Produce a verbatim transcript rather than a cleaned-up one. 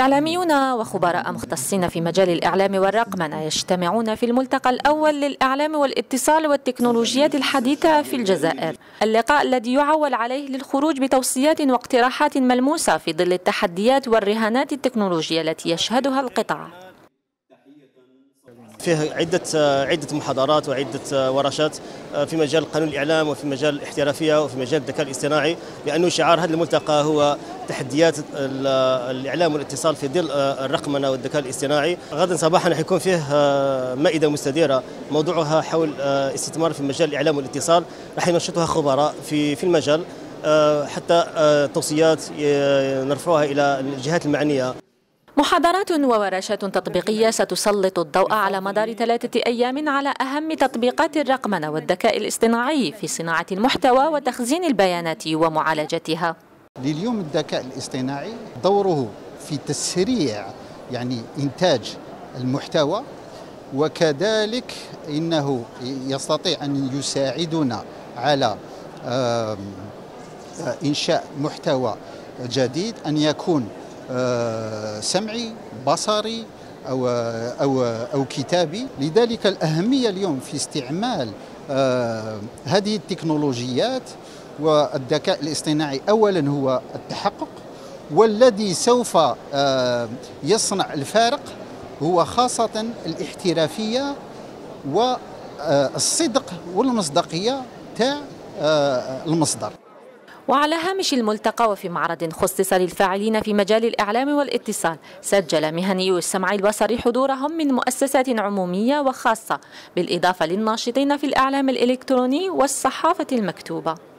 إعلاميون وخبراء مختصين في مجال الإعلام والرقمنة يجتمعون في الملتقى الأول للإعلام والاتصال والتكنولوجيات الحديثة في الجزائر. اللقاء الذي يعول عليه للخروج بتوصيات واقتراحات ملموسة في ظل التحديات والرهانات التكنولوجية التي يشهدها القطاع. فيه عدة عدة محاضرات وعدة ورشات في مجال قانون الإعلام وفي مجال الاحترافية وفي مجال الذكاء الاصطناعي، لأنه شعار هذا الملتقى هو تحديات الإعلام والاتصال في ظل الرقمنة والذكاء الاصطناعي. غدا صباحا حيكون فيه مائدة مستديرة موضوعها حول استثمار في مجال الإعلام والاتصال، راح ينشطها خبراء في في المجال، حتى توصيات نرفعها إلى الجهات المعنية. محاضرات وورشات تطبيقية ستسلط الضوء على مدار ثلاثة أيام على أهم تطبيقات الرقمنة والذكاء الاصطناعي في صناعة المحتوى وتخزين البيانات ومعالجتها. لليوم الذكاء الاصطناعي دوره في تسريع يعني إنتاج المحتوى، وكذلك إنه يستطيع أن يساعدنا على إنشاء محتوى جديد، أن يكون سمعي بصري أو, أو, أو كتابي. لذلك الأهمية اليوم في استعمال هذه التكنولوجيات والذكاء الاصطناعي. أولا هو التحقق، والذي سوف يصنع الفارق هو خاصة الاحترافية والصدق والمصداقية تاع المصدر. وعلى هامش الملتقى وفي معرض خصص للفاعلين في مجال الإعلام والاتصال، سجل مهنيو السمع البصري حضورهم من مؤسسات عمومية وخاصة، بالإضافة للناشطين في الإعلام الإلكتروني والصحافة المكتوبة.